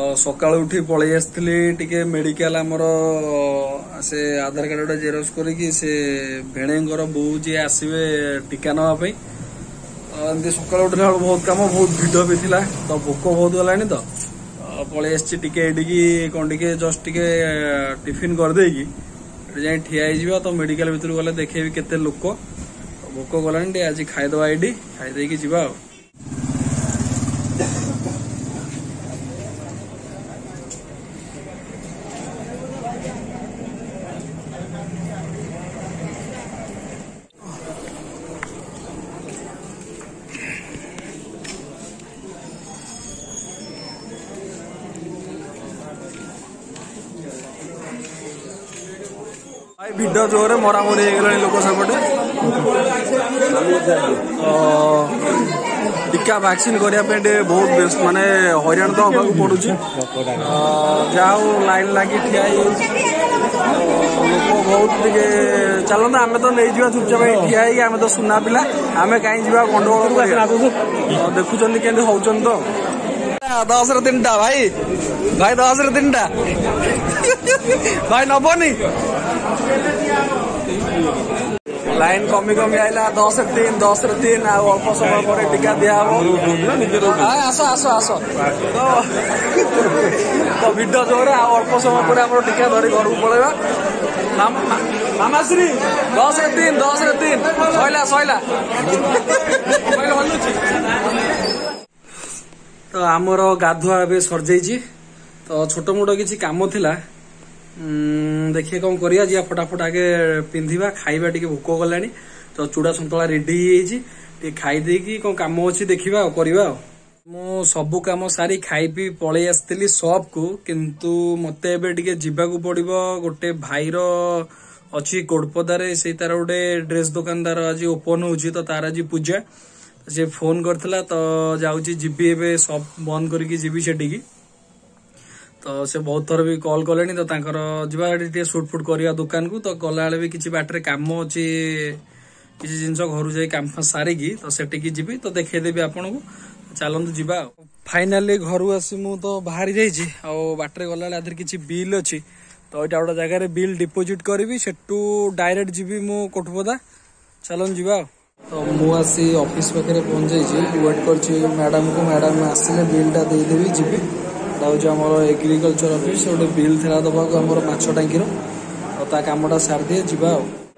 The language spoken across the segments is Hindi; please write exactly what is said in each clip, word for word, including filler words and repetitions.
सका उठी पलि आसती टे मेडिकल आमर से आधार कार्ड गोटे जेरोक्स करके से भेणेगर बो जी आसवे टीका नापी एमती सका उठला बहुत कम बहुत भिड़ भी थिला तो भोक बहुत गलानी तो पलि आसटी कौन टे जस्ट टे टिफिन करदेकी जाए ठिया तो मेडिकल भर गले देखे केते लोक भोक गलानी आज खाईदे ये खाईदे जा भिड़ जोरे मरामरी हो लोक सेपटे टीका वैक्सीन करने बहुत माने हईराण तो हवा पड़ू जाओ लाइन लगी ठिया लोक बहुत टे चलता आम तो नहीं जा चुपचाप ठिया आम तो सुना पिला आम कहीं जा गंडगोल देखुं के तो दस रे तीन टा भाई भाई दस रे तीन टा भाई नबनी लाइन कमी कमी आईला दस रे तीन दस रे तीन अल्प समय पर टीका दिया आस आस आस तो भिड जोरे अल्प समय पर आम टीका धरी घर को पलैया मामाश्री दस रे तीन दस रे तीन सैला सैला तो आमर गाधुआ ए सर जाइए तो छोट मोट किसी कम थिला देखिए कौन करिया जिया फटाफट आगे पिंधिबा खाइबा टिके भोक गलानी तो चूड़ा संतला रेडी टे खाई देकी कौन काम अच्छी देखा करवा मु सबू कम सारी खाई पी पलि आसती सब को किंतु मते एबे टिके जीवाकू पड़िबो गोटे भाईर अच्छी कोड़पदारे से तार गोटे ड्रेस दुकानदार आज ओपन होची तो तार आज पूजा से फोन करथिला तो जाउची जीबी एबे सब बंद करके जीबी सेटिकी तो से बहुत थर भी कॉल कले तो तांकर जीवा सुट फुट करवा दुकान को तो गला भी किसी बाटर काम अच्छी किसी जिनस घर जाए काम सारिकी तो सेटिकी जीवी तो देखदेवी आपन को चलतु जीवा फाइनाली घर आसी मु तो बाहरी जाइए बाटर गला आधर किसी बिल अच्छी तो यहाँ गोटे जगार बिल डिपोजिट करी सेठू डायरेक्ट जीवी मु कोटपदा चलन जीवा तो मु आसी ऑफिस पाखे पहुंच जाइए वेट कर मैडम को मैडम आसिले बिलटा देदेवी जीवी हूँ आम एग्रिकल्चर ऑफिस गोटे बिल था दबा आम माछ टांकीर तो कमटा सार दिए जा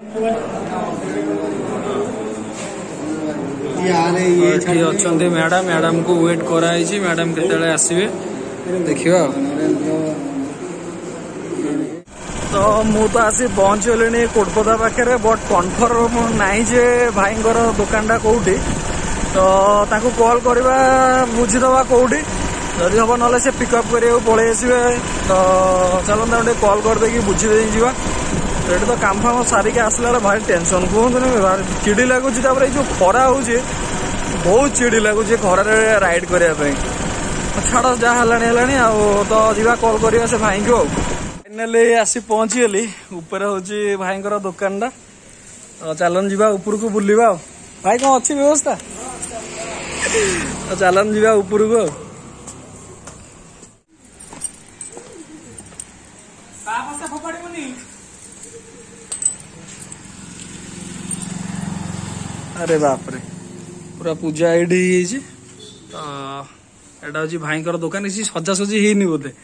अच्छा मैडम मैडम को वेट कराई मैडम केते आसवे देखा तो मु तो आसी पहुंच गली कोटपदा पाखे बट कन्फर्म नाई जे भाईंगर दुकानटा कौटी तो ताकू कॉल करवा बुझीदवा कौटी जदि हम ना से पिकअप कर पलि आसवे तो चलता गोटे कॉल करदे बुझीदे जा तो ये तो काम फाम सारिक आसला भारी टेंशन कहतुनि भारी चिड़ी लगुच जो खरा हो बहुत चिड़ी लगुच खरार राइड करने छाड़ जहाँ है तो जा कॉल करवा से भाई को फाइनाली आसी पहुंची गली ऊपर हूँ भाईंकर दुकानटा तो चलन जा ऊपर को बुलवा भाई कौन अच्छी व्यवस्था तो चलन जा ऊपर को अरे बाप रे पूरा पूजा ये तो एटा हूँ भाईंकर दुकान इसी सजासजी ହେଇନି बोधे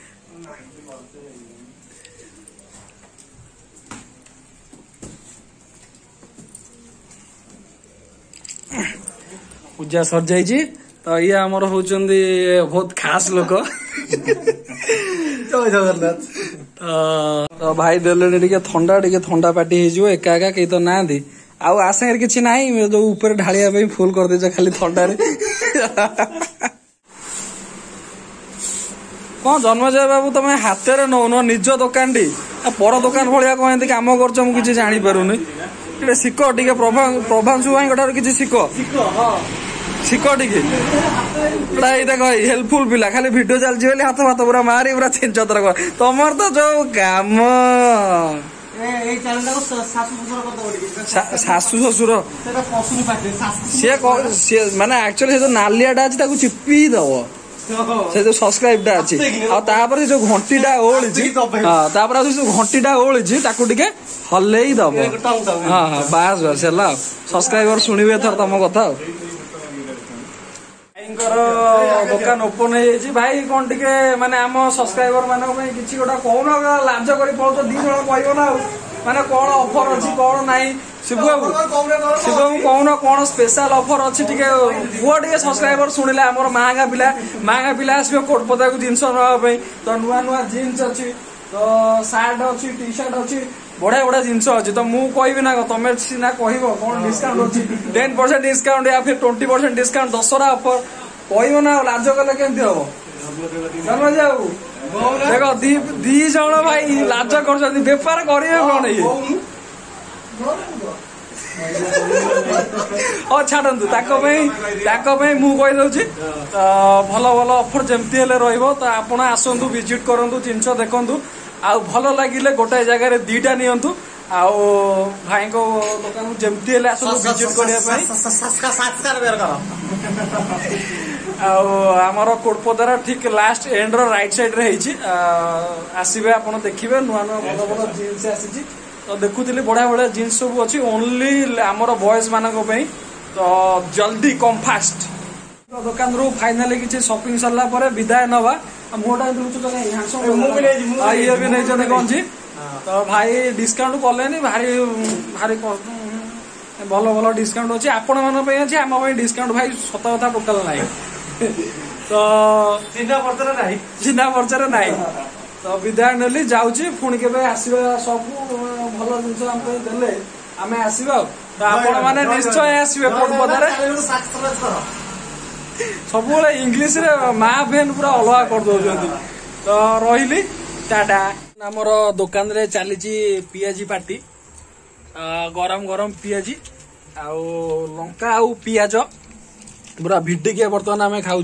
पूजा सर जाइए तो ये आमर होचंदी बहुत खास लोक जय जगन्नाथ तो भाई देले टिके थंडा टिके थंडा पार्टी हो एका एका कई तो ना दी आउ आसार किसी ना जो ऊपर ढालिया फुल कर दे खाली थंडारे कौन जन्मजय बाबू तुम हाथ में नौन निज दुकान टी पर दुकान भाया कौन कम कर मुझे जापारूनी शिख टे प्रभांशु भाई कि शिख शिख टे देख हेल्पफुल पिला खाली भिडियो चलती हाथ हाथ पूरा मारी पूरा चेंचतर कर तुम तो जो काम शाशु शशुर सी माने एक्चुअली जो नालियाटा अच्छी चिपी दब से जो सब्सक्राइब टा अछि आ तापर जो घंटी टा ओळिछि हां तापर जो घंटी टा ओळिछि ताकू टिके हल्लेई दबो हां हां बास बास हला सब्सक्राइबर सुनिबे थर तम कथा भाईंकर दुकान ओपन है भाई कौन टिके माने आम सब्सक्राइबर मानक किसी गोटा कौन लाज कर पड़ो दी जन कह ना माने कौन ऑफर अच्छी कौन नाई शिव बाबू शिव बाबू कौन कौन स्पेशल ऑफर अच्छी टिके वो टिके सब्सक्राइबर शुणिले आमर महंगा पिला महंगा पिला आसो कोटपदा को जिनस नापी तो नुआ नुआ जीन्स अच्छी तो सार्ट अच्छी टी शर्ट अच्छी बढ़िया बढ़िया जिनस अच्छी तो मुझे कहबी ना तुम सीना कह कौन डिस्काउंट अच्छी टेन परसेंट डिस्काउंट या फिर ट्वेंटी परसेंट डिस्काउंट दसरा ऑफर कह ना लाज कले केमती हम जाऊ देख दी जन भाई लाज कर बेपार करेंगे कौन ये छाड़ू ताकि मुझे भल भल ऑफर जमती तो आपण आसतु विजिट करूँ जिनस देखु आ भल लगे गोटे जगार दीटा नियंतु आउ भाई को दुकान जमती आसतु विजिट करने आमर कोटपदार ठीक लास्ट एंड राइट साइड रे आसबे आप देखिए नुआ नुआ भल भल जीन्स आसी तो देखुली बढ़िया बढ़िया जीन्स सब अच्छी ओनली आमर बॉयज मान तो जल्दी कम फास्ट दुकान रू फाइनाली किसी शॉपिंग सरला पर विदाय नवा मोटा ये भी नहीं गंजी तो भाई डिस्काउंट कले भारी भारी भल भल डिस्काउंट अच्छी आपण मान अच्छी आम डिस्काउंट भाई सत कथा टोटाल ना तो चिन्ह पर्चर ना चिन्ह पर्चर ना तो विदाय नेली जाऊँगी पुणी के आसवा सब भल जिन देले आम आसवा तो आपण मैंने निश्चय आसवे कोटपदार सब इंग्लीश रे माँ भेन पूरा अलग कर दौरान तो रही टाटा आमर दुकान रे चली पियाजी पार्टी गरम गरम पियाजी आउ लंका आउ पियाज पूरा भिडिक बर्तमान आम खाऊ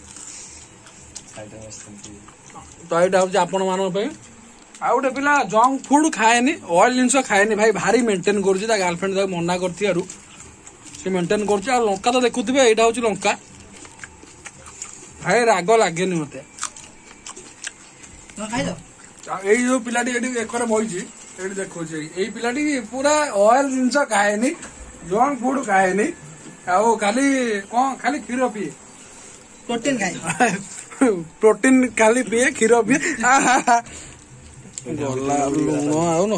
तो यहाँ हूँ आपण मान आ गए पिला जंक फुड खाएनि ऑयल जिन खाएनि भाई भारी मेंटेन कर गर्लफ्रेंड मना कर मेंटेन कर लंका तो देखुवे यहाँ हूँ लंका भाई राग लगे मत जो पिलाटी एकर बही देखो यही पिलाटी पूरा ऑयल जिन खाएनि जंक फुड खाएनि खाली कौन खाली क्षीर पीए प्रोटीन खाए प्रोटीन खाली पीए क्षीर पीए गला लुण आउ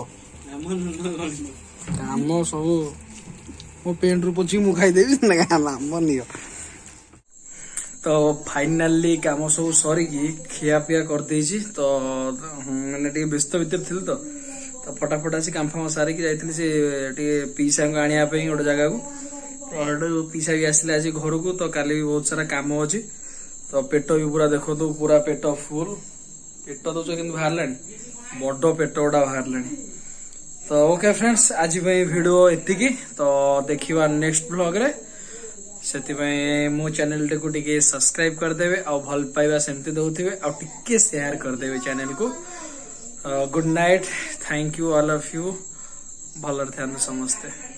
नाम सब मो पेंट रू पोछी मु खाईदेवी नाम नियो तो फाइनाली काम सब सरिकी खिया पिया कर देछि तो मैंने टी व्यस्त भीतर थी तो तो फटाफट आसी काम फाम सारिकी जाइथिली से टी पीसा को आनिया पे गोटे जगह को तो पीसा भी आसले आज घर को तो काली भी बहुत सारा काम अच्छी तो पेट भी पूरा देखो तो पूरा पेट फुल पेट तो कि बाहर बड़ पेट गुड़ा बाहर तो ओके फ्रेंड्स आज वीडियो एतिकी तो देखिबा नेक्स्ट ब्लॉग रे से मो चैनल टे को टिके सब्सक्राइब करदेवे आ भल पाइबा सेमती दउथिबे आ टिके शेयर करदेवे चैनल को good night thank you all of you भलर ध्यान समस्ते।